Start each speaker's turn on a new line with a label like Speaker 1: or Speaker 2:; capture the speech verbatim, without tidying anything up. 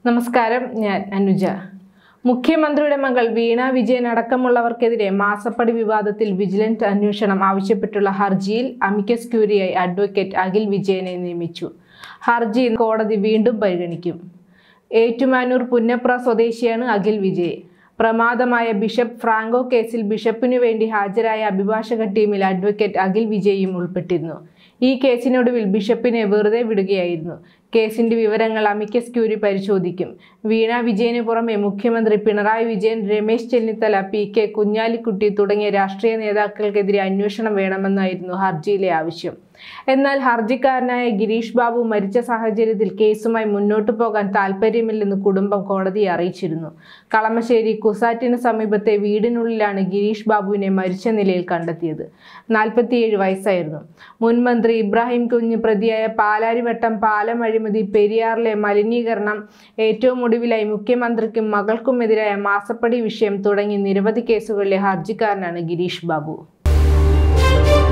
Speaker 1: നമസ്കാരം, ഞാൻ അനുജ. മുഖ്യമന്ത്രിയുടെ മകൾ വീണ വിജയൻ അടക്കമുള്ളവർക്കെതിരെ മാസപ്പടി വിവാദത്തിൽ വിജിലൻസ് അന്വേഷണം ആവശ്യപ്പെട്ടുള്ള ഹർജിയിൽ അമിക്കസ് ക്യൂറിയായി അഡ്വക്കേറ്റ് അഖിൽ വിജയനെ നിയമിച്ചു. ഹർജി കോടതി വീണ്ടും പരിഗണിക്കും. ഏറ്റുമാനൂർ പുന്നപ്ര സ്വദേശിയാണ് അഖിൽ വിജയ്. പ്രമാദമായ ബിഷപ്പ് ഫ്രാങ്കോ കേസിൽ ബിഷപ്പിനു വേണ്ടി ഹാജരായ അഭിഭാഷക ടീമിൽ അഡ്വക്കേറ്റ് അഖിൽ വിജയും ഉൾപ്പെട്ടിരുന്നു. ഈ കേസിനൊടുവിൽ ബിഷപ്പിനെ വെറുതെ വിടുകയായിരുന്നു. കേസിന്റെ വിവരങ്ങൾ അമിക്കസ് ക്യൂറി പരിശോധിക്കും. വീണ വിജയന് പുറമെ മുഖ്യമന്ത്രി പിണറായി വിജയൻ, രമേശ് ചെന്നിത്തല, പി കെ കുഞ്ഞാലിക്കുട്ടി തുടങ്ങിയ രാഷ്ട്രീയ നേതാക്കൾക്കെതിരെ അന്വേഷണം വേണമെന്നായിരുന്നു ഹർജിയിലെ ആവശ്യം. എന്നാൽ ഹർജിക്കാരനായ ഗിരീഷ് ബാബു മരിച്ച സാഹചര്യത്തിൽ കേസുമായി മുന്നോട്ടു പോകാൻ താൽപ്പര്യമില്ലെന്ന് കുടുംബം കോടതിയെ അറിയിച്ചിരുന്നു. കളമശ്ശേരി കുസാറ്റിന് സമീപത്തെ വീടിനുള്ളിലാണ് ഗിരീഷ് ബാബുവിനെ മരിച്ച നിലയിൽ കണ്ടെത്തിയത്. നാൽപ്പത്തിയേഴ് വയസ്സായിരുന്നു. മുൻ മന്ത്രി ഇബ്രാഹിം കുഞ്ഞ് പ്രതിയായ പാലാരിവട്ടം പാലം അഴിമതി, പെരിയാറിലെ മലിനീകരണം, ഏറ്റവും ഒടുവിലായി മുഖ്യമന്ത്രിക്കും മകൾക്കുമെതിരായ മാസപ്പടി വിഷയം തുടങ്ങി നിരവധി കേസുകളിലെ ഹർജിക്കാരനാണ് ഗിരീഷ് ബാബു.